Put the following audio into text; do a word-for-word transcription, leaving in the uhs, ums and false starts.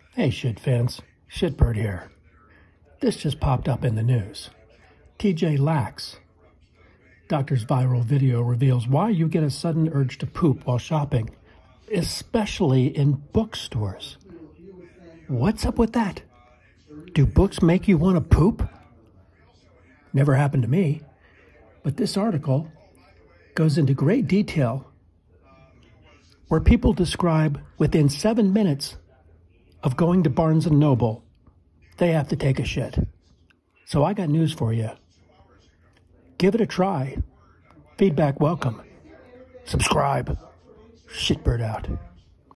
Hey, shit fans. Shitbird here. This just popped up in the news. T J Lacks. Doctor's viral video reveals why you get a sudden urge to poop while shopping, especially in bookstores. What's up with that? Do books make you want to poop? Never happened to me. But this article goes into great detail where people describe within seven minutes of going to Barnes and Noble, they have to take a shit. So I got news for you. Give it a try. Feedback welcome. Subscribe. Shitbird out.